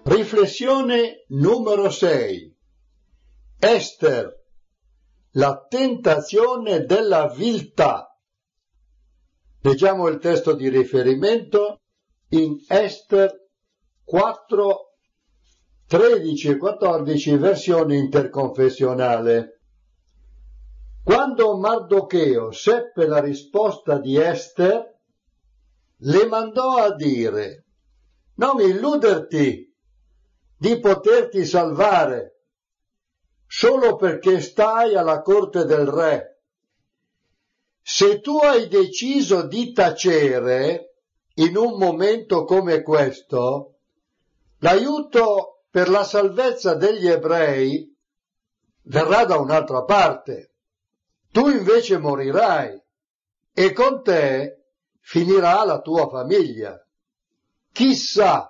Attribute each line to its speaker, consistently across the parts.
Speaker 1: Riflessione numero 6. Ester, la tentazione della viltà. Leggiamo il testo di riferimento in Ester 4, 13 e 14, versione interconfessionale. Quando Mardocheo seppe la risposta di Ester, le mandò a dire: non illuderti di poterti salvare solo perché stai alla corte del re. Se tu hai deciso di tacere in un momento come questo, l'aiuto per la salvezza degli ebrei verrà da un'altra parte. Tu invece morirai e con te finirà la tua famiglia. Chissà,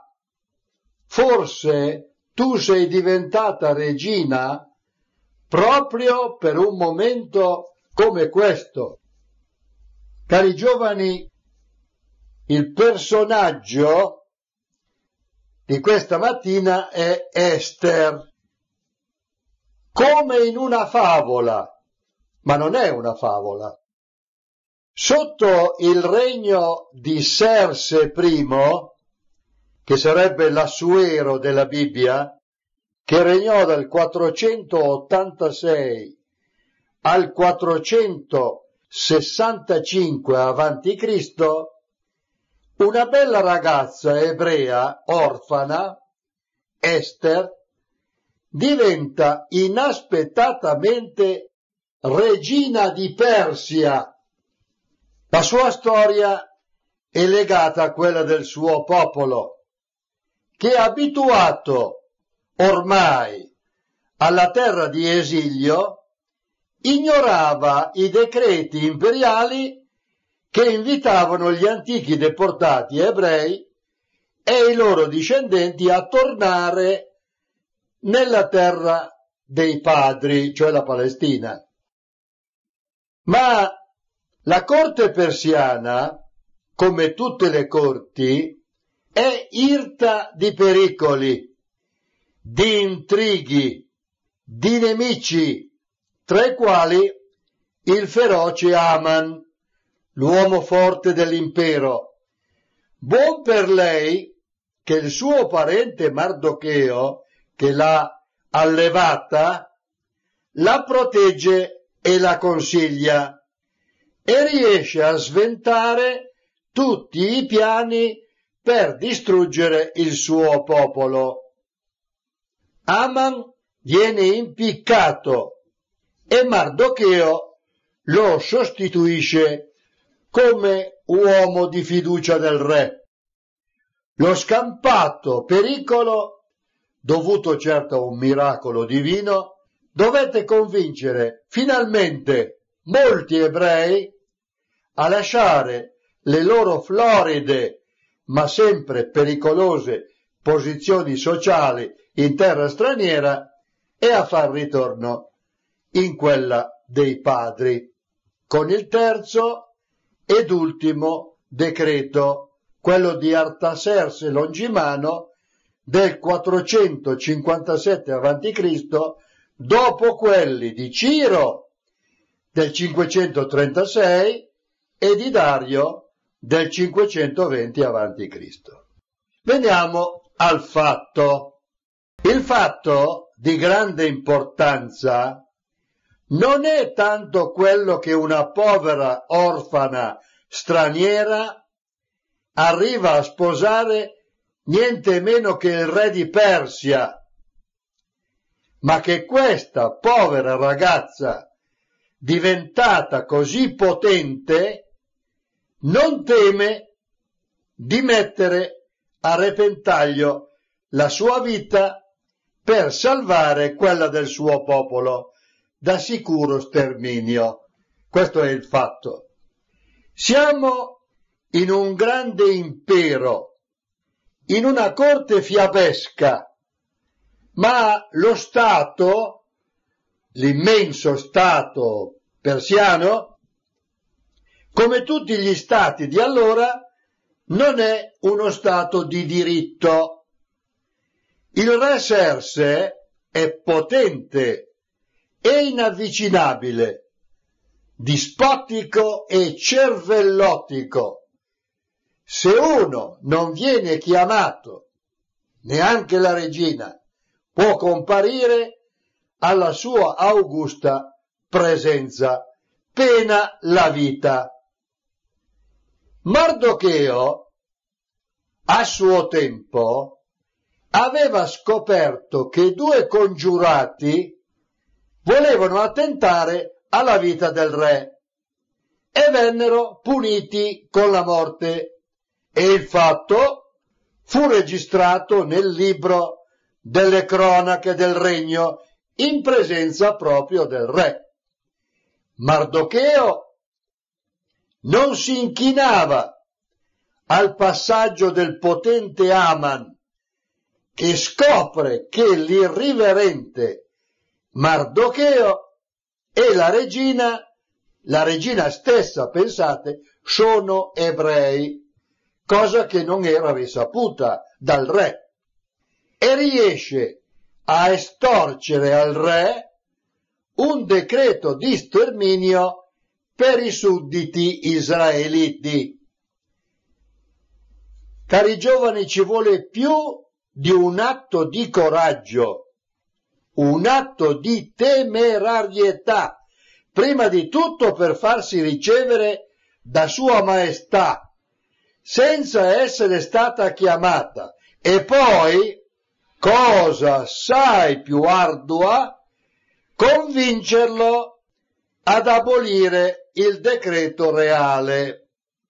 Speaker 1: forse tu sei diventata regina proprio per un momento come questo. Cari giovani, il personaggio di questa mattina è Ester, come in una favola, ma non è una favola. Sotto il regno di Serse I, che sarebbe l'Assuero della Bibbia, che regnò dal 486 al 465 a.C., una bella ragazza ebrea, orfana, Ester, diventa inaspettatamente regina di Persia. La sua storia è legata a quella del suo popolo, che è abituato ormai alla terra di esilio, ignorava i decreti imperiali che invitavano gli antichi deportati ebrei e i loro discendenti a tornare nella terra dei padri, cioè la Palestina. Ma la corte persiana, come tutte le corti, è irta di pericoli, di intrighi, di nemici, tra i quali il feroce Aman, l'uomo forte dell'impero. Buon per lei che il suo parente Mardocheo, che l'ha allevata, la protegge e la consiglia e riesce a sventare tutti i piani per distruggere il suo popolo. Aman viene impiccato e Mardocheo lo sostituisce come uomo di fiducia del re. Lo scampato pericolo, dovuto certo a un miracolo divino, dovette convincere finalmente molti ebrei a lasciare le loro floride ma sempre pericolose posizioni sociali in terra straniera e a far ritorno in quella dei padri, con il terzo ed ultimo decreto, quello di Artaserse Longimano del 457 a.C., dopo quelli di Ciro del 536 e di Dario del 520 a.C. Veniamo al fatto. Il fatto di grande importanza non è tanto quello che una povera orfana straniera arriva a sposare niente meno che il re di Persia, ma che questa povera ragazza, diventata così potente, non teme di mettere a repentaglio la sua vita per salvare quella del suo popolo da sicuro sterminio. Questo è il fatto. Siamo in un grande impero, in una corte fiabesca, ma lo Stato, l'immenso Stato persiano, come tutti gli stati di allora, non è uno Stato di diritto. Il re Serse è potente e inavvicinabile, dispotico e cervellotico. Se uno non viene chiamato, neanche la regina può comparire alla sua augusta presenza, pena la vita. Mardocheo, a suo tempo, aveva scoperto che 2 congiurati volevano attentare alla vita del re e vennero puniti con la morte, e il fatto fu registrato nel libro delle cronache del regno in presenza proprio del re. Mardocheo non si inchinava al passaggio del potente Aman, che scopre che l'irriverente Mardocheo e la regina stessa, pensate, sono ebrei, cosa che non era risaputa dal re, e riesce a estorcere al re un decreto di sterminio per i sudditi israeliti. Cari giovani, ci vuole più di un atto di coraggio, un atto di temerarietà, prima di tutto per farsi ricevere da Sua Maestà, senza essere stata chiamata, e poi, cosa assai più ardua, convincerlo ad abolire il decreto reale.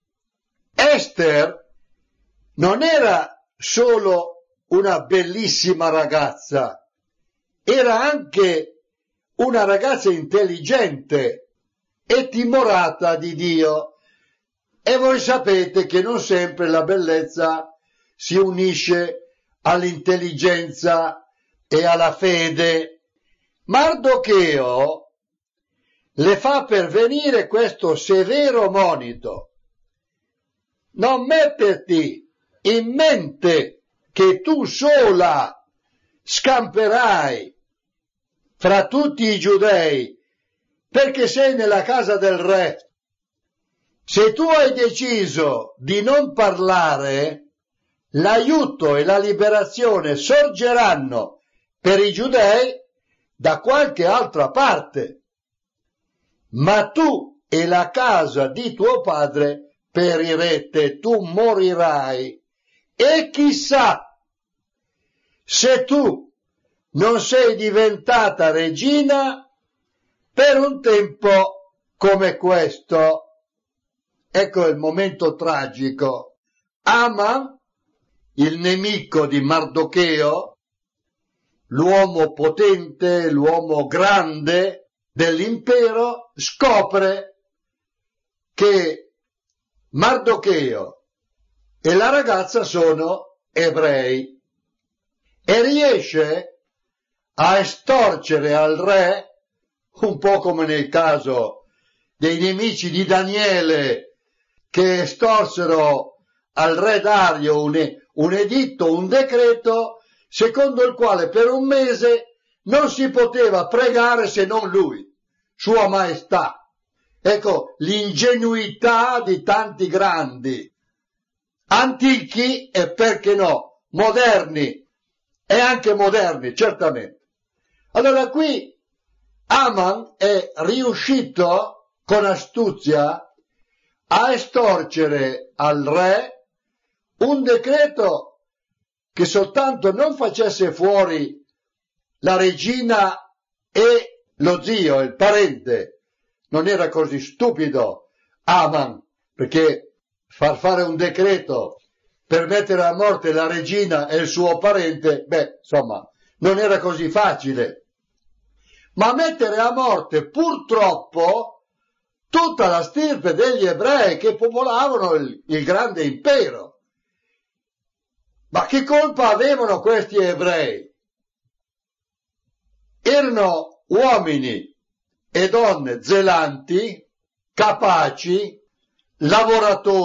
Speaker 1: Ester non era solo una bellissima ragazza, era anche una ragazza intelligente e timorata di Dio, e voi sapete che non sempre la bellezza si unisce all'intelligenza e alla fede. Mardocheo le fa pervenire questo severo monito: non metterti in mente che tu sola scamperai fra tutti i giudei, perché sei nella casa del re. Se tu hai deciso di non parlare, l'aiuto e la liberazione sorgeranno per i giudei da qualche altra parte, ma tu e la casa di tuo padre perirete, tu morirai. E chissà se tu non sei diventata regina per un tempo come questo. Ecco il momento tragico. Aman, il nemico di Mardocheo, l'uomo potente, l'uomo grande dell'impero, scopre che Mardocheo e la ragazza sono ebrei e riesce a estorcere al re, un po' come nel caso dei nemici di Daniele che estorsero al re Dario un editto, un decreto, secondo il quale per un mese non si poteva pregare se non lui, Sua Maestà. Ecco l'ingenuità di tanti grandi, antichi e perché no, moderni, e anche moderni, certamente. Allora qui Aman è riuscito con astuzia a estorcere al re un decreto che soltanto non facesse fuori la regina e lo zio, il parente. Non era così stupido Aman, perché far fare un decreto per mettere a morte la regina e il suo parente, insomma, non era così facile. Ma mettere a morte purtroppo tutta la stirpe degli ebrei che popolavano il grande impero. Ma che colpa avevano questi ebrei? Erano uomini e donne zelanti, capaci,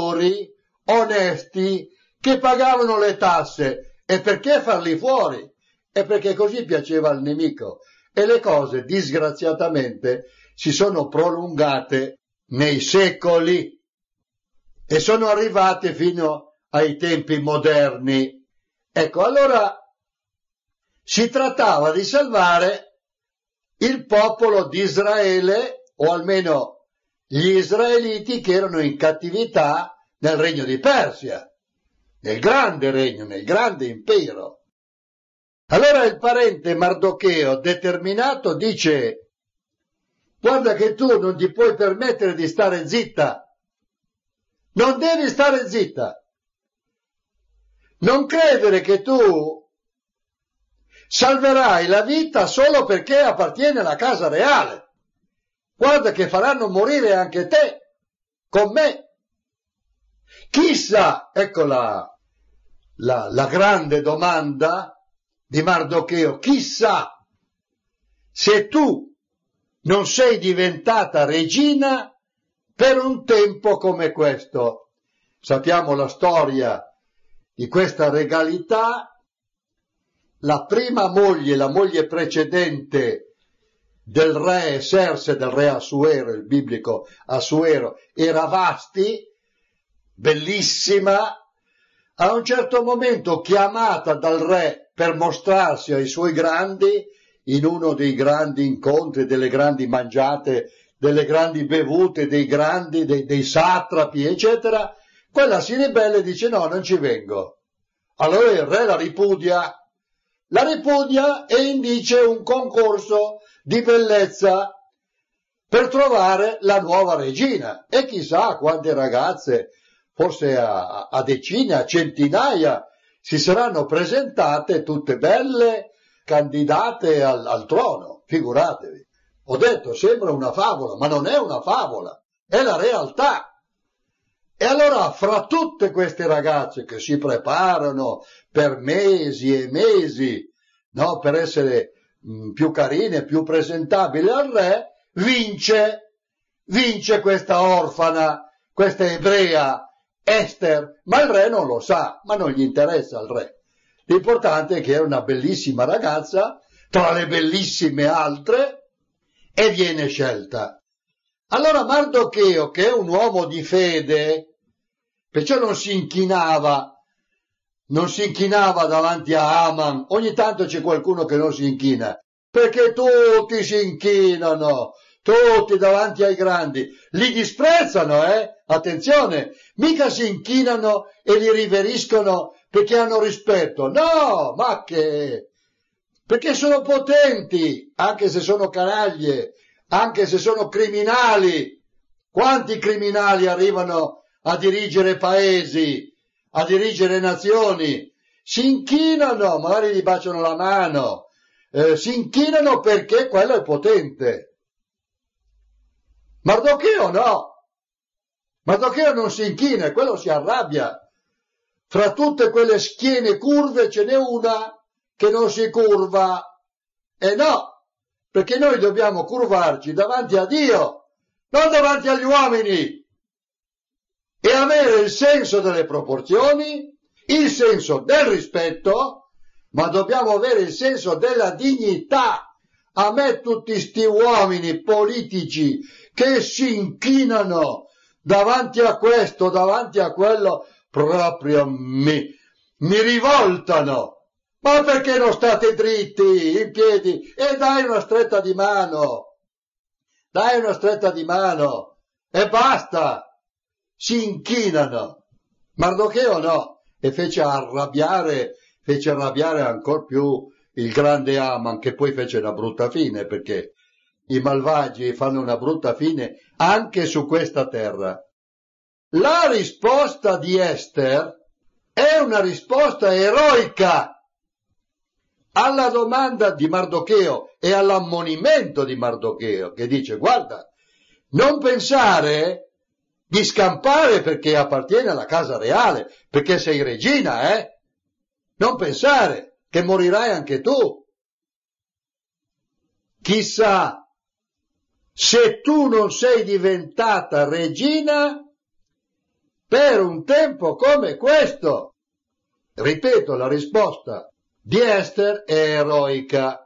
Speaker 1: lavoratori, onesti, che pagavano le tasse. E perché farli fuori? è perché così piaceva al nemico. E le cose, disgraziatamente, si sono prolungate nei secoli e sono arrivate fino ai tempi moderni. Ecco, allora si trattava di salvare il popolo di Israele, o almeno gli israeliti che erano in cattività nel regno di Persia, nel grande regno, nel grande impero. Allora il parente Mardocheo, determinato, dice: guarda che tu non ti puoi permettere di stare zitta, non devi stare zitta, non credere che tu salverai la vita solo perché appartiene alla casa reale, guarda che faranno morire anche te, con me. Chissà, ecco la grande domanda di Mardocheo, chissà se tu non sei diventata regina per un tempo come questo. Sappiamo la storia di questa regalità. La prima moglie, la moglie precedente del re Serse, del re Assuero, il biblico Assuero, era Vasti, bellissima, a un certo momento chiamata dal re per mostrarsi ai suoi grandi, in uno dei grandi incontri, delle grandi mangiate, delle grandi bevute, dei grandi, dei satrapi, eccetera, quella si ribella e dice: no, non ci vengo. Allora il re la ripudia e indice un concorso di bellezza per trovare la nuova regina. E chissà quante ragazze, forse a decine, a centinaia, si saranno presentate tutte belle, candidate al trono, figuratevi. Ho detto, sembra una favola, ma non è una favola, è la realtà. E allora, fra tutte queste ragazze che si preparano per mesi e mesi, no, per essere più carine, più presentabili al re, vince questa orfana, questa ebrea, Ester, ma il re non lo sa, ma non gli interessa al re. L'importante è che era una bellissima ragazza, tra le bellissime altre, e viene scelta. Allora Mardocheo, che è un uomo di fede, perciò non si inchinava davanti a Aman. Ogni tanto c'è qualcuno che non si inchina, perché tutti si inchinano, tutti davanti ai grandi, li disprezzano, attenzione, mica si inchinano e li riveriscono perché hanno rispetto, no, ma che? Perché sono potenti, anche se sono canaglie, anche se sono criminali. Quanti criminali arrivano a dirigere paesi, a dirigere nazioni? Si inchinano, magari gli baciano la mano, si inchinano perché quello è potente. Mardocheo no, Mardocheo non si inchina e quello si arrabbia. Fra tutte quelle schiene curve ce n'è una che non si curva. E no, perché noi dobbiamo curvarci davanti a Dio, non davanti agli uomini, e avere il senso delle proporzioni, il senso del rispetto, ma dobbiamo avere il senso della dignità. A me tutti sti uomini politici che si inchinano davanti a questo, davanti a quello, proprio mi rivoltano. Ma perché non state dritti, in piedi, e dai una stretta di mano, e basta, si inchinano. Mardocheo no, e fece arrabbiare ancor più il grande Aman, che poi fece una brutta fine, perché i malvagi fanno una brutta fine anche su questa terra. La risposta di Ester è una risposta eroica alla domanda di Mardocheo e all'ammonimento di Mardocheo, che dice: guarda, non pensare di scampare perché appartiene alla casa reale, perché sei regina, non pensare che morirai anche tu. Chissà se tu non sei diventata regina per un tempo come questo. Ripeto la risposta di Ester è eroica.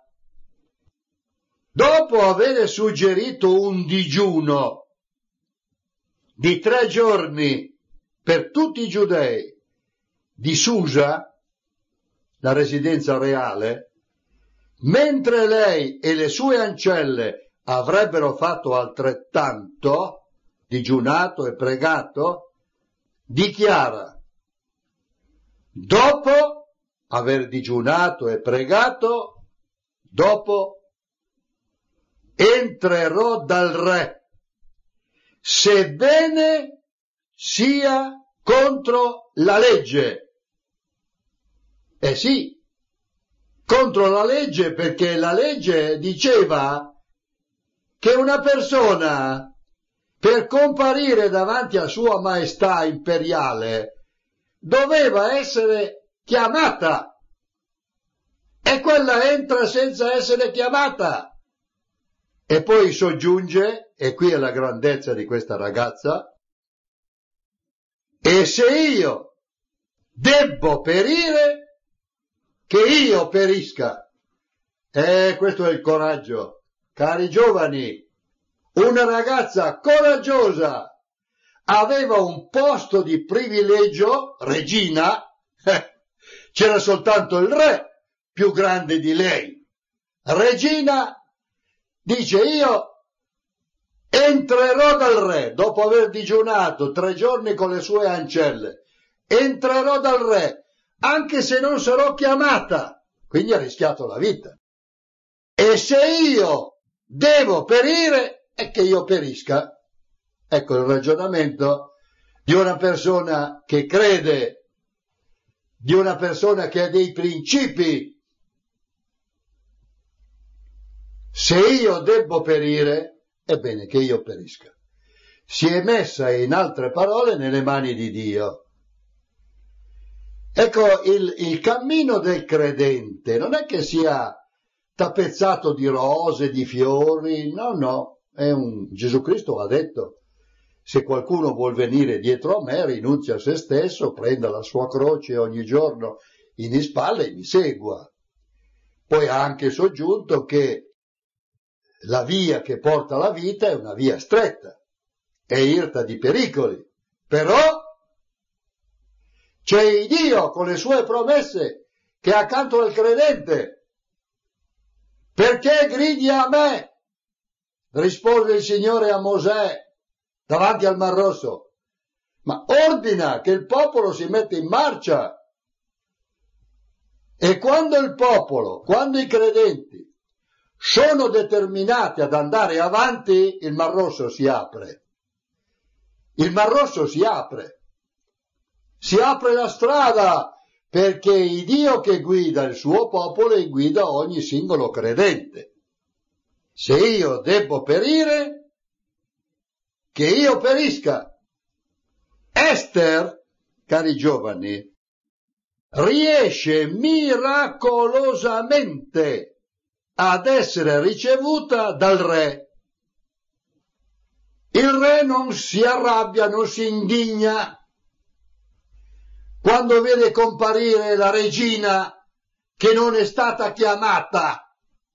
Speaker 1: Dopo aver suggerito un digiuno di 3 giorni per tutti i giudei di Susa, la residenza reale, mentre lei e le sue ancelle avrebbero fatto altrettanto, digiunato e pregato, dichiara: dopo aver digiunato e pregato, dopo entrerò dal re, sebbene sia contro la legge. Sì, contro la legge, perché la legge diceva che una persona, per comparire davanti a Sua Maestà imperiale, doveva essere chiamata, e quella entra senza essere chiamata. E poi soggiunge, e qui è la grandezza di questa ragazza: e se io debbo perire, che io perisca. Questo è il coraggio. Cari giovani, una ragazza coraggiosa aveva un posto di privilegio, regina, c'era soltanto il re più grande di lei. Regina dice: io entrerò dal re, dopo aver digiunato 3 giorni con le sue ancelle, entrerò dal re, anche se non sarò chiamata. Quindi ha rischiato la vita. E se io devo perire, è che io perisca. Ecco il ragionamento di una persona che crede, di una persona che ha dei principi. Se io debbo perire, è bene che io perisca. Si è messa, in altre parole, nelle mani di Dio. Ecco, il cammino del credente non è che sia tappezzato di rose, di fiori, no, Gesù Cristo ha detto: se qualcuno vuol venire dietro a me, rinunzia a se stesso, prenda la sua croce ogni giorno in spalla e mi segua. Poi ha anche soggiunto che la via che porta alla vita è una via stretta, è irta di pericoli, però c'è il Dio con le sue promesse che è accanto al credente. Perché gridi a me? Rispose il Signore a Mosè davanti al Mar Rosso. Ma ordina che il popolo si metta in marcia. E quando il popolo, quando i credenti sono determinati ad andare avanti, il Mar Rosso si apre. Il Mar Rosso si apre la strada, perché il Dio che guida il suo popolo e guida ogni singolo credente. Se io debbo perire, che io perisca. Ester, cari giovani, riesce miracolosamente ad essere ricevuta dal re. Il re non si arrabbia, non si indigna quando vede comparire la regina che non è stata chiamata.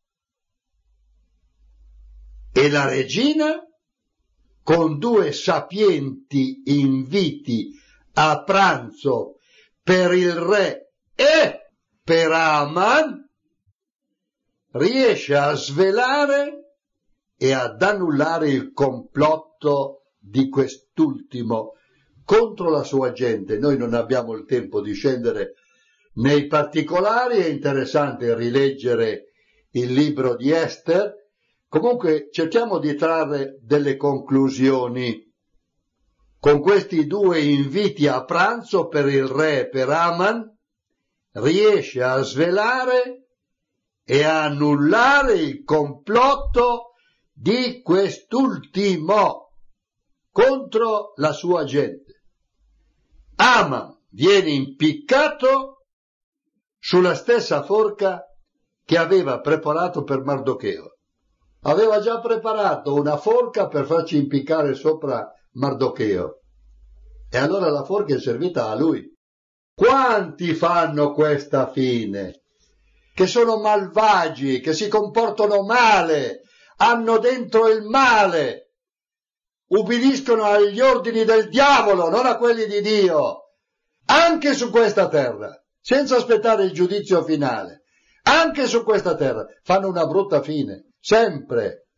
Speaker 1: E la regina, con 2 sapienti inviti a pranzo per il re e per Aman, riesce a svelare e ad annullare il complotto di quest'ultimo contro la sua gente. Noi non abbiamo il tempo di scendere nei particolari, è interessante rileggere il libro di Ester. Comunque cerchiamo di trarre delle conclusioni. Con questi 2 inviti a pranzo per il re e per Aman, riesce a svelare e a annullare il complotto di quest'ultimo contro la sua gente. Aman viene impiccato sulla stessa forca che aveva preparato per Mardocheo. Aveva già preparato una forca per farci impiccare sopra Mardocheo. E allora la forca è servita a lui. Quanti fanno questa fine? che sono malvagi, che si comportano male, hanno dentro il male, ubbidiscono agli ordini del diavolo, non a quelli di Dio, anche su questa terra, senza aspettare il giudizio finale, anche su questa terra, fanno una brutta fine, sempre.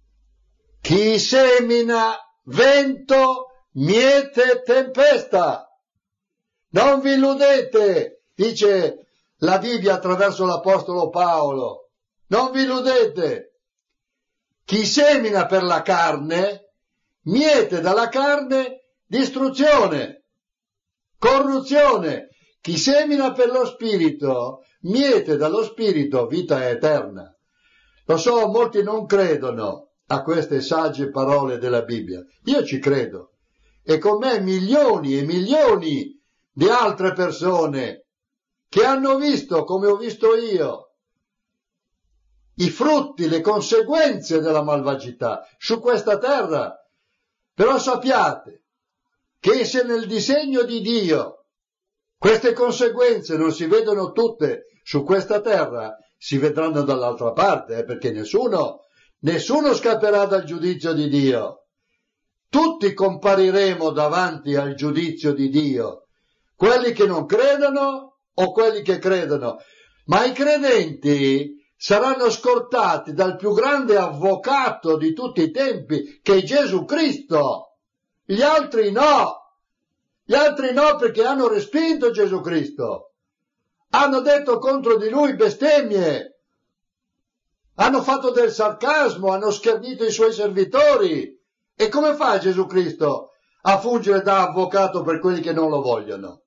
Speaker 1: Chi semina vento miete tempesta. Non vi illudete, dice la Bibbia attraverso l'Apostolo Paolo, non vi illudete. Chi semina per la carne miete dalla carne distruzione, corruzione. Chi semina per lo spirito miete dallo spirito vita eterna. Lo so, molti non credono a queste sagge parole della Bibbia. Io ci credo. E con me milioni e milioni di altre persone che hanno visto, come ho visto io, i frutti, le conseguenze della malvagità su questa terra. Però sappiate che se nel disegno di Dio queste conseguenze non si vedono tutte su questa terra, si vedranno dall'altra parte, perché nessuno scapperà dal giudizio di Dio. Tutti compariremo davanti al giudizio di Dio, quelli che non credono o quelli che credono, ma i credenti saranno scortati dal più grande avvocato di tutti i tempi, che è Gesù Cristo. Gli altri no. Gli altri no, perché hanno respinto Gesù Cristo. Hanno detto contro di lui bestemmie. Hanno fatto del sarcasmo, hanno schernito i suoi servitori. E come fa Gesù Cristo a fungere da avvocato per quelli che non lo vogliono?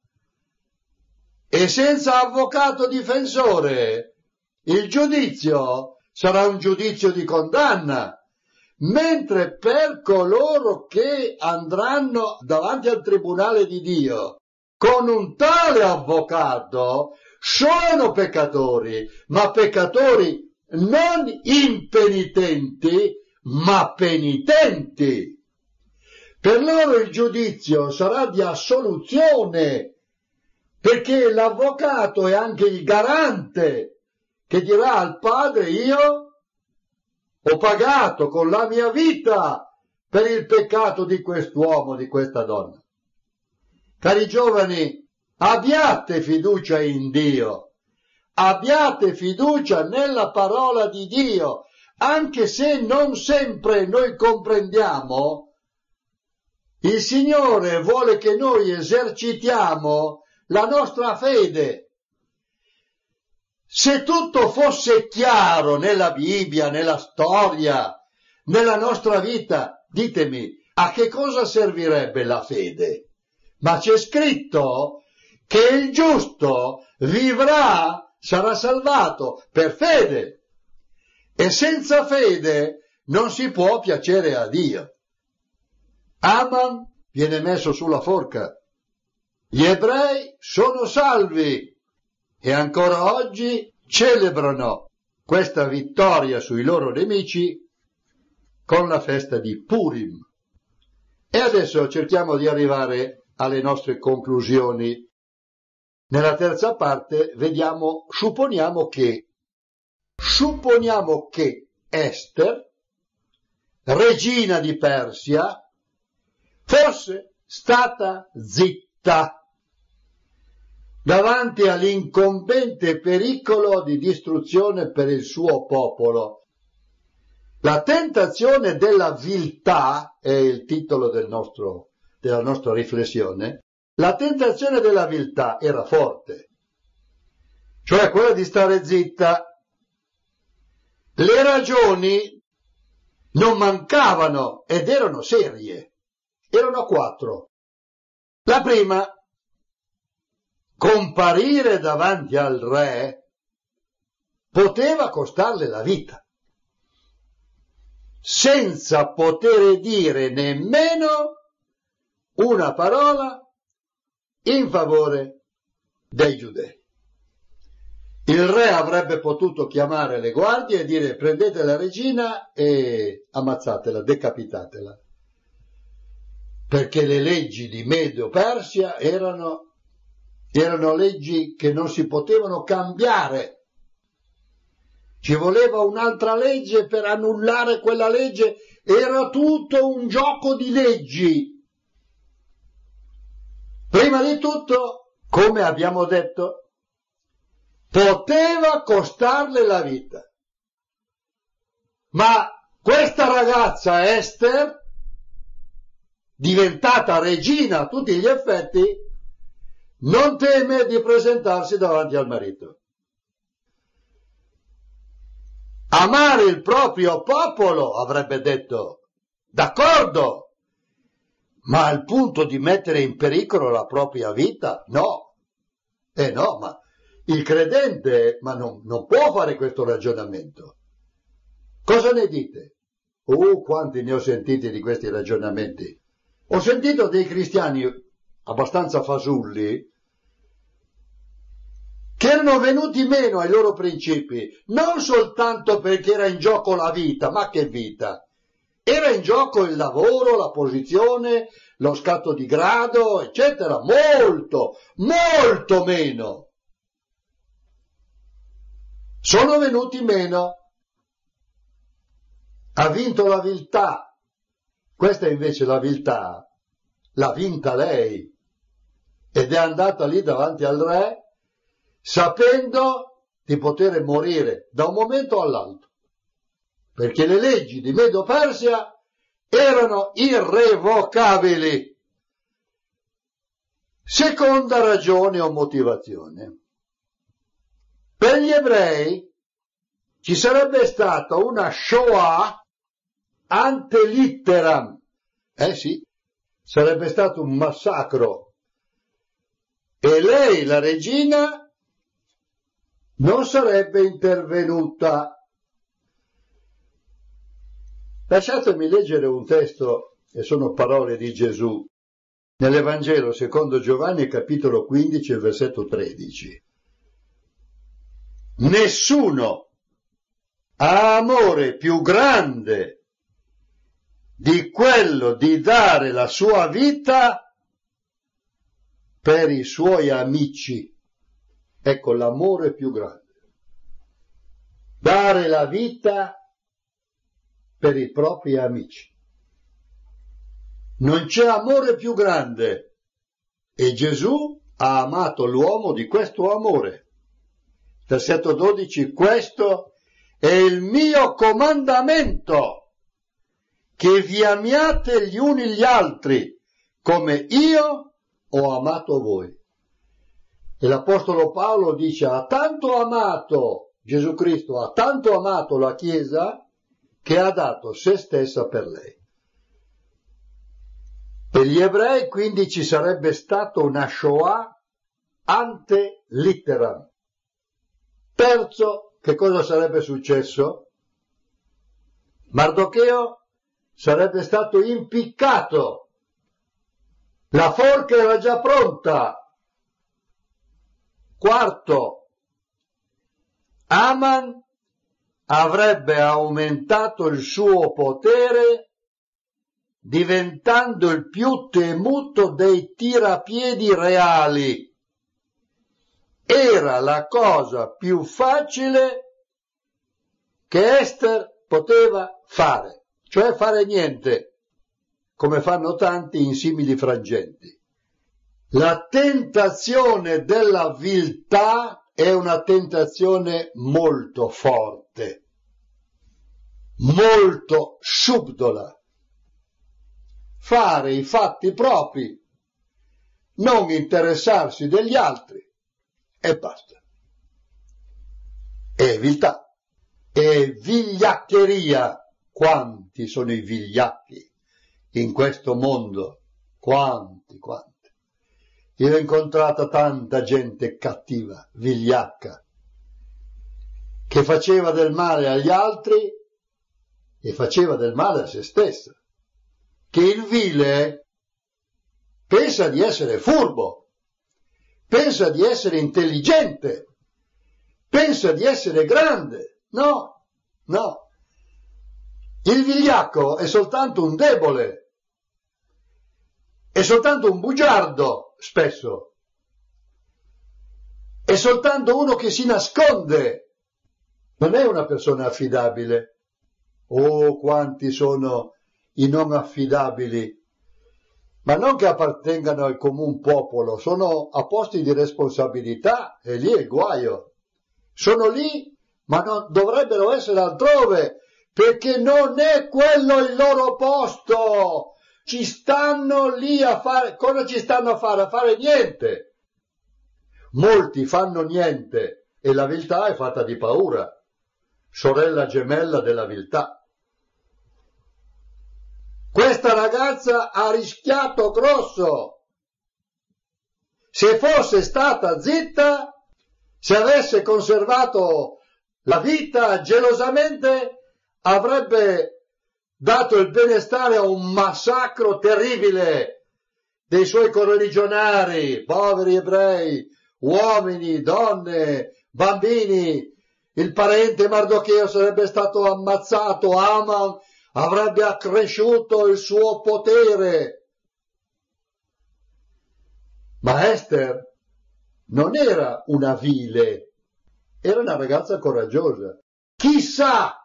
Speaker 1: E senza avvocato difensore, il giudizio sarà un giudizio di condanna, mentre per coloro che andranno davanti al tribunale di Dio con un tale avvocato sono peccatori, ma peccatori non impenitenti, ma penitenti. Per loro il giudizio sarà di assoluzione, perché l'avvocato è anche il garante che dirà al padre: io ho pagato con la mia vita per il peccato di quest'uomo, di questa donna. Cari giovani, abbiate fiducia in Dio, abbiate fiducia nella parola di Dio, anche se non sempre noi comprendiamo. Il Signore vuole che noi esercitiamo la nostra fede. Se tutto fosse chiaro nella Bibbia, nella storia, nella nostra vita, ditemi, a che cosa servirebbe la fede? Ma c'è scritto che il giusto vivrà, sarà salvato per fede. E senza fede non si può piacere a Dio. Aman viene messo sulla forca. Gli ebrei sono salvi e ancora oggi celebrano questa vittoria sui loro nemici con la festa di Purim. E adesso cerchiamo di arrivare alle nostre conclusioni. Nella terza parte supponiamo che Ester, regina di Persia, fosse stata zitta davanti all'incombente pericolo di distruzione per il suo popolo. La tentazione della viltà è il titolo della nostra riflessione. La tentazione della viltà era forte, cioè quella di stare zitta. Le ragioni non mancavano ed erano serie. Erano 4. La prima: comparire davanti al re poteva costarle la vita, senza poter dire nemmeno una parola in favore dei giudei. Il re avrebbe potuto chiamare le guardie e dire: prendete la regina e ammazzatela, decapitatela, perché le leggi di Medo-Persia erano leggi che non si potevano cambiare. Ci voleva un'altra legge per annullare quella legge, era tutto un gioco di leggi. Prima di tutto, come abbiamo detto, poteva costarle la vita. Ma questa ragazza Ester, diventata regina a tutti gli effetti, non teme di presentarsi davanti al marito. Amare il proprio popolo, avrebbe detto, d'accordo, ma al punto di mettere in pericolo la propria vita? No. No, ma il credente non può fare questo ragionamento. Cosa ne dite? Quanti ne ho sentiti di questi ragionamenti. Ho sentito dei cristiani abbastanza fasulli che erano venuti meno ai loro principi, non soltanto perché era in gioco la vita, ma che vita? Era in gioco il lavoro, la posizione, lo scatto di grado, eccetera, molto, molto meno. Sono venuti meno. Ha vinto la viltà. Questa invece la viltà l'ha vinta lei ed è andata lì davanti al re sapendo di poter morire da un momento all'altro, perché le leggi di Medo-Persia erano irrevocabili. Seconda ragione o motivazione. Per gli ebrei ci sarebbe stata una Shoah ante litteram. Sì, sarebbe stato un massacro. E lei, la regina, non sarebbe intervenuta. Lasciatemi leggere un testo, e sono parole di Gesù, nell'Evangelo secondo Giovanni, capitolo 15, il versetto 13. Nessuno ha amore più grande di quello di dare la sua vita per i suoi amici. Ecco l'amore più grande. Dare la vita per i propri amici. Non c'è amore più grande e Gesù ha amato l'uomo di questo amore. Versetto 12, questo è il mio comandamento, che vi amiate gli uni gli altri, come io ho amato voi. E l'Apostolo Paolo dice, ha tanto amato Gesù Cristo, ha tanto amato la Chiesa, che ha dato se stessa per lei. Per gli ebrei quindi ci sarebbe stata una Shoah ante litteram. Terzo, che cosa sarebbe successo? Mardocheo sarebbe stato impiccato. La forca era già pronta. Quarto, Aman avrebbe aumentato il suo potere diventando il più temuto dei tirapiedi reali. Era la cosa più facile che Ester poteva fare, cioè fare niente, come fanno tanti in simili frangenti. La tentazione della viltà è una tentazione molto forte, molto subdola. Fare i fatti propri, non interessarsi degli altri e basta. È viltà, è vigliaccheria. Quanti sono i vigliacchi in questo mondo? Quanti. Io ho incontrato tanta gente cattiva, vigliacca, che faceva del male agli altri e faceva del male a se stessa. Che il vile pensa di essere furbo, pensa di essere intelligente, pensa di essere grande. No. Il vigliacco è soltanto un debole, è soltanto un bugiardo, spesso. È soltanto uno che si nasconde Non è una persona affidabile. Oh, quanti sono i non affidabili, ma non che appartengano al comune popolo, sono a posti di responsabilità, e lì è il guaio. Sono lì, ma non dovrebbero essere altrove, perché non è quello il loro posto. Ci stanno lì a fare, cosa ci stanno a fare? A fare niente. Molti fanno niente e la viltà è fatta di paura, sorella gemella della viltà. Questa ragazza ha rischiato grosso. Se fosse stata zitta, se avesse conservato la vita gelosamente, avrebbe dato il benestare a un massacro terribile dei suoi correligionari, poveri ebrei, uomini, donne, bambini. Il parente Mardocheo sarebbe stato ammazzato, Aman avrebbe accresciuto il suo potere. Ma Ester non era una vile, era una ragazza coraggiosa. Chissà,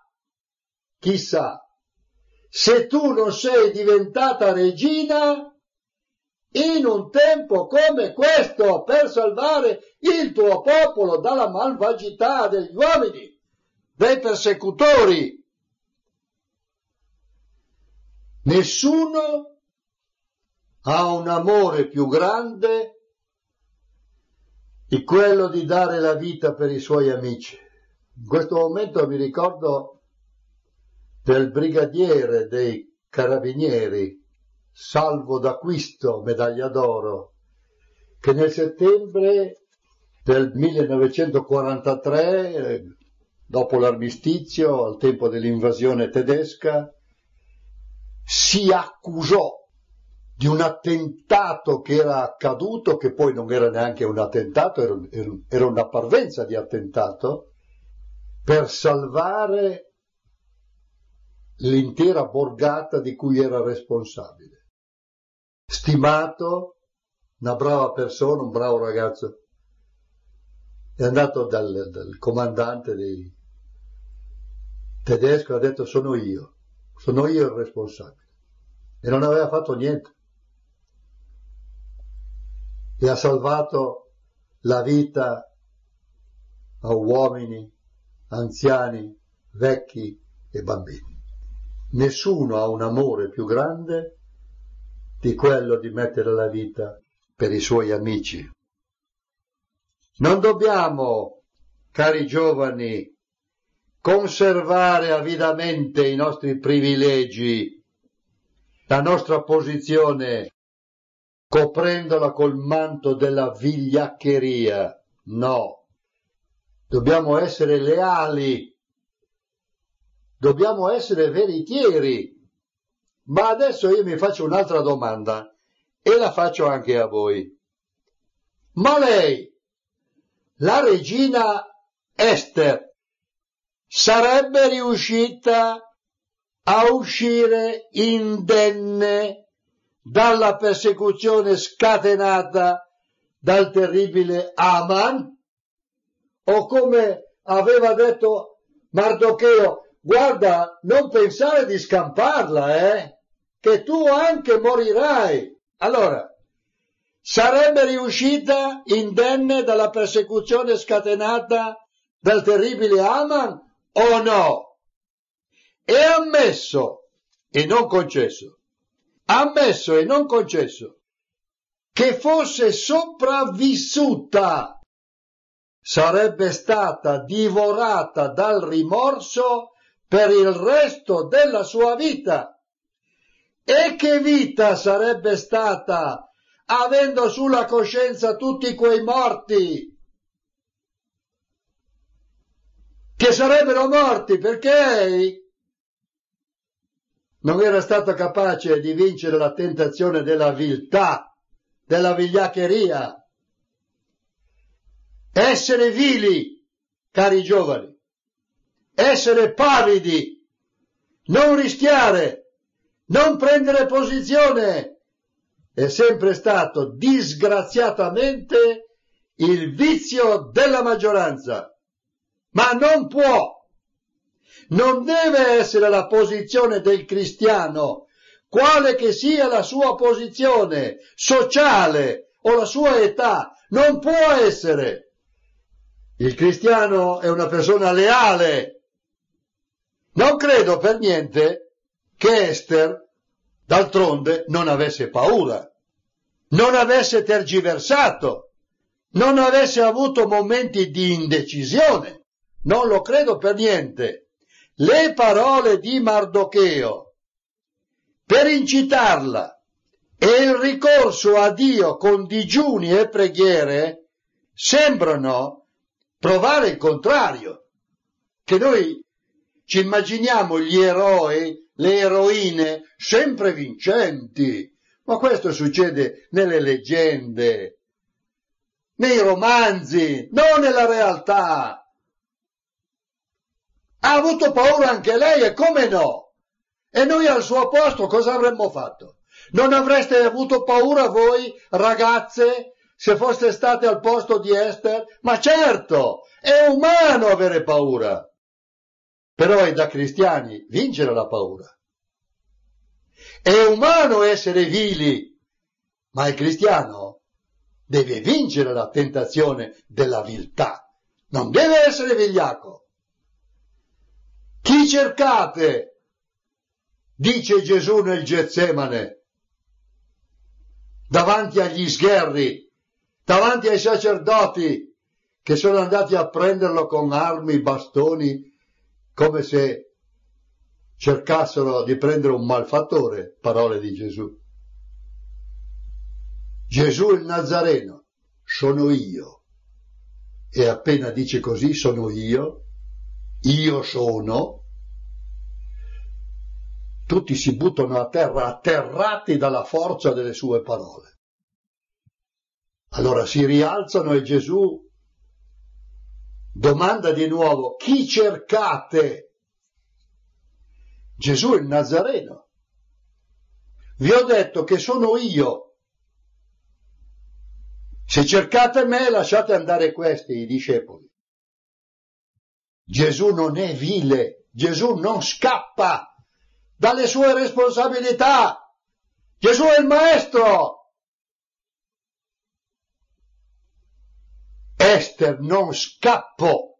Speaker 1: se tu non sei diventata regina in un tempo come questo per salvare il tuo popolo dalla malvagità degli uomini, dei persecutori. Nessuno ha un amore più grande di quello di dare la vita per i suoi amici. In questo momento mi ricordo del brigadiere dei carabinieri, Salvo d'Acquisto, medaglia d'oro, che nel settembre del 1943, dopo l'armistizio, al tempo dell'invasione tedesca, si accusò di un attentato che era accaduto, che poi non era neanche un attentato, era una parvenza di attentato, per salvare l'intera borgata di cui era responsabile. Stimato, una brava persona, un bravo ragazzo, è andato dal comandante tedesco e ha detto sono io il responsabile. E non aveva fatto niente. E ha salvato la vita a uomini, anziani, vecchi e bambini. Nessuno ha un amore più grande di quello di mettere la vita per i suoi amici. Non dobbiamo, cari giovani, conservare avidamente i nostri privilegi, la nostra posizione, coprendola col manto della vigliaccheria. No, dobbiamo essere leali, dobbiamo essere veritieri. Ma adesso io mi faccio un'altra domanda e la faccio anche a voi. Ma lei, la regina Ester, sarebbe riuscita a uscire indenne dalla persecuzione scatenata dal terribile Aman? O come aveva detto Mardocheo, guarda, non pensare di scamparla, che tu anche morirai. Allora, sarebbe riuscita indenne dalla persecuzione scatenata dal terribile Aman o no? E ammesso e non concesso che fosse sopravvissuta, sarebbe stata divorata dal rimorso per il resto della sua vita. E che vita sarebbe stata avendo sulla coscienza tutti quei morti che sarebbero morti perché non era stata capace di vincere la tentazione della viltà, della vigliaccheria. Essere vili, cari giovani, essere pavidi, non rischiare, non prendere posizione, è sempre stato disgraziatamente il vizio della maggioranza. Ma non può Non deve essere la posizione del cristiano, quale che sia la sua posizione sociale o la sua età, non può essere. Il cristiano è una persona leale. Non credo per niente che Ester, d'altronde, non avesse paura, non avesse tergiversato, non avesse avuto momenti di indecisione. Non lo credo per niente. Le parole di Mardocheo per incitarla e il ricorso a Dio con digiuni e preghiere sembrano provare il contrario, che noi ci immaginiamo gli eroi, le eroine sempre vincenti, ma questo succede nelle leggende, nei romanzi, non nella realtà. Ha avuto paura anche lei, e come no? E noi al suo posto cosa avremmo fatto? Non avreste avuto paura voi, ragazze, se foste state al posto di Ester? Ma certo, è umano avere paura. Però è da cristiani vincere la paura. È umano essere vili, ma il cristiano deve vincere la tentazione della viltà. Non deve essere vigliacco. Chi cercate? Dice Gesù nel Getsemane, davanti agli sgherri, davanti ai sacerdoti che sono andati a prenderlo con armi, bastoni, come se cercassero di prendere un malfattore, parole di Gesù. Gesù il Nazareno, sono io. E appena dice così, sono io sono, tutti si buttano a terra atterrati dalla forza delle sue parole. Allora si rialzano e Gesù domanda di nuovo, chi cercate? Gesù il Nazareno. Vi ho detto che sono io. Se cercate me, lasciate andare questi, i discepoli. Gesù non è vile, Gesù non scappa dalle sue responsabilità. Gesù è il maestro. Ester non scappò,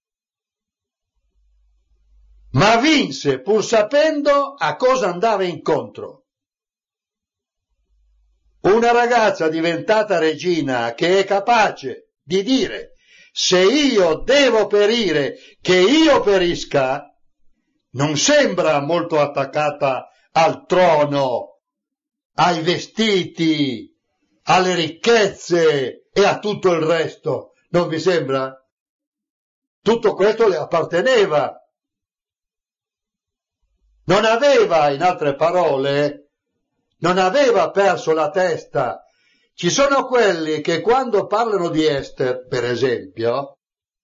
Speaker 1: ma vinse pur sapendo a cosa andava incontro. Una ragazza diventata regina che è capace di dire: se io devo perire, che io perisca, non sembra molto attaccata al trono, ai vestiti, alle ricchezze e a tutto il resto. Non vi sembra? Tutto questo le apparteneva. Non aveva, in altre parole, non aveva perso la testa. Ci sono quelli che quando parlano di Ester, per esempio,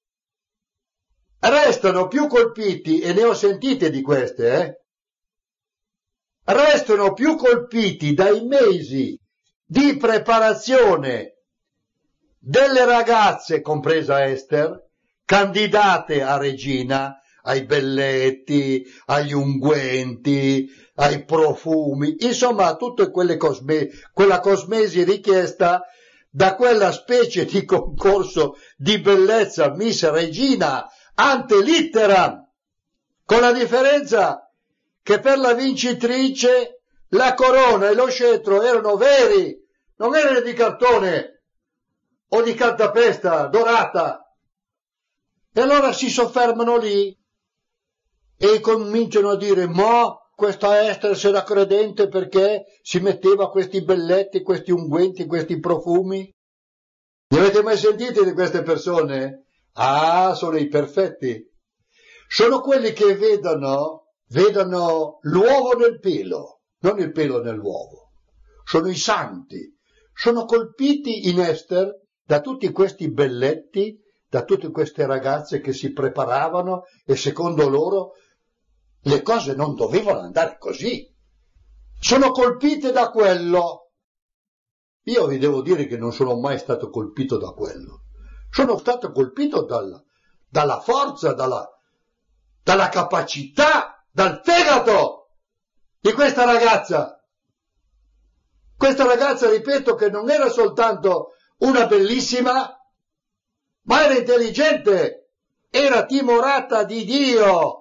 Speaker 1: restano più colpiti, e ne ho sentite di queste, restano più colpiti dai mesi di preparazione delle ragazze, compresa Ester, candidate a regina, ai belletti, agli unguenti, ai profumi, insomma tutte quelle quella cosmesi richiesta da quella specie di concorso di bellezza Miss Regina ante litteram, con la differenza che per la vincitrice la corona e lo scettro erano veri, non erano di cartone o di cartapesta dorata. E allora si soffermano lì e cominciano a dire: ma questa Ester era credente perché si metteva questi belletti, questi unguenti, questi profumi. Ne avete mai sentiti di queste persone? Ah, sono i perfetti. Sono quelli che vedono l'uovo nel pelo, non il pelo nell'uovo. Sono i santi. Sono colpiti in Ester da tutti questi belletti, da tutte queste ragazze che si preparavano e secondo loro le cose non dovevano andare così. Sono colpite da quello. Io vi devo dire che non sono mai stato colpito da quello. Sono stato colpito dalla forza, dalla capacità, dal fegato di questa ragazza. Questa ragazza, ripeto, che non era soltanto una bellissima, ma era intelligente, era timorata di Dio.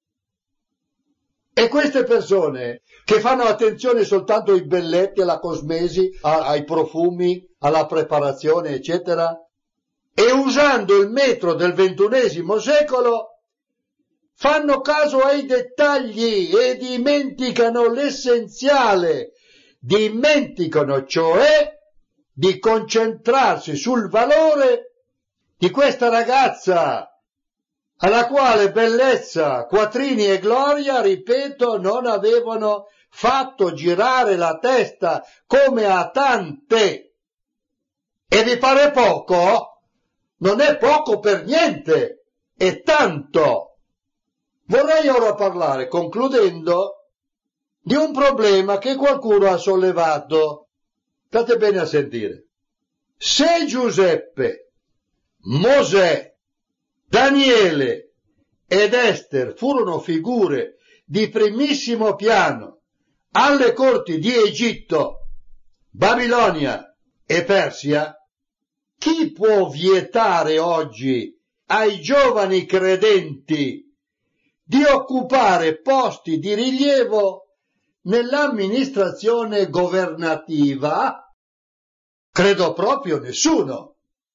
Speaker 1: E queste persone che fanno attenzione soltanto ai belletti, alla cosmesi, ai profumi, alla preparazione, eccetera, e usando il metro del XXI secolo, fanno caso ai dettagli e dimenticano l'essenziale, dimenticano cioè di concentrarsi sul valore di questa ragazza, alla quale bellezza, quattrini e gloria, ripeto, non avevano fatto girare la testa come a tante. E vi pare poco? Non è poco per niente, è tanto. Vorrei ora parlare, concludendo, di un problema che qualcuno ha sollevato. State bene a sentire. Se Giuseppe, Mosè, Daniele ed Ester furono figure di primissimo piano alle corti di Egitto, Babilonia e Persia, chi può vietare oggi ai giovani credenti di occupare posti di rilievo nell'amministrazione governativa? Credo proprio nessuno.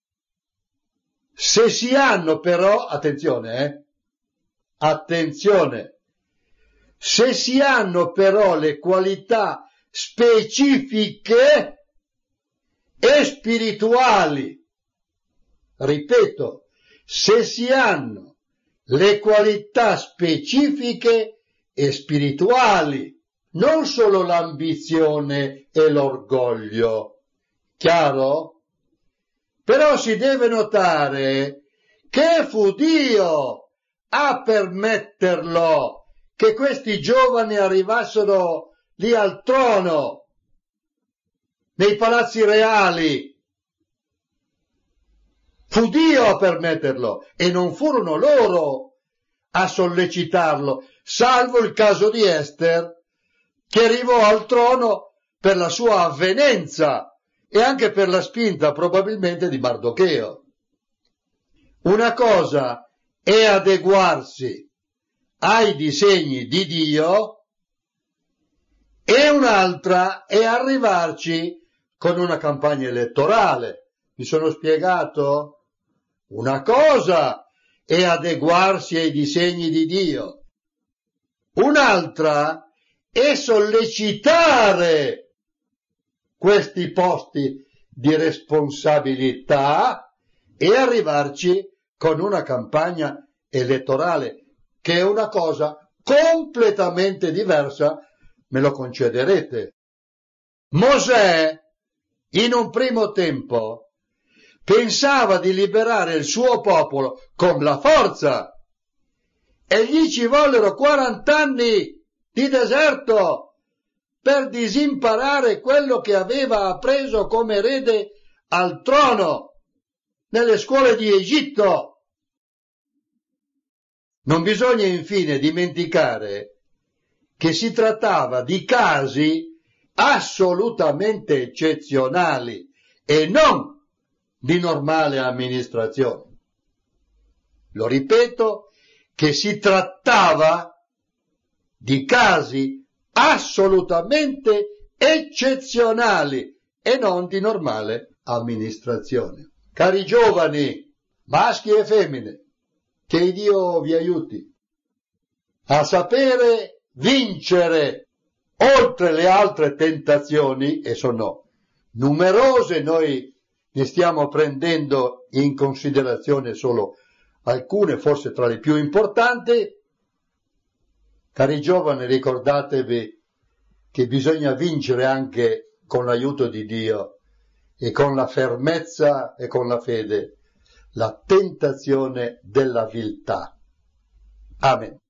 Speaker 1: Se si hanno però, attenzione, se si hanno però le qualità specifiche e spirituali, ripeto, se si hanno le qualità specifiche e spirituali, non solo l'ambizione e l'orgoglio, chiaro? Però si deve notare che fu Dio a permetterlo che questi giovani arrivassero lì al trono, nei palazzi reali. Fu Dio a permetterlo e non furono loro a sollecitarlo, salvo il caso di Ester, che arrivò al trono per la sua avvenenza e anche per la spinta probabilmente di Mardocheo. Una cosa è adeguarsi ai disegni di Dio e un'altra è arrivarci con una campagna elettorale. Mi sono spiegato? Una cosa è adeguarsi ai disegni di Dio, un'altra è sollecitare questi posti di responsabilità e arrivarci con una campagna elettorale, che è una cosa completamente diversa, me lo concederete. Mosè, in un primo tempo, pensava di liberare il suo popolo con la forza e gli ci vollero 40 anni di deserto per disimparare quello che aveva appreso come erede al trono nelle scuole di Egitto. Non bisogna infine dimenticare che si trattava di casi assolutamente eccezionali e non di normale amministrazione. Lo ripeto, che si trattava di casi assolutamente eccezionali e non di normale amministrazione. Cari giovani, maschi e femmine, che Dio vi aiuti a sapere vincere oltre le altre tentazioni, e sono numerose, noi ne stiamo prendendo in considerazione solo alcune, forse tra le più importanti. Cari giovani, ricordatevi che bisogna vincere anche con l'aiuto di Dio e con la fermezza e con la fede la tentazione della viltà. Amen.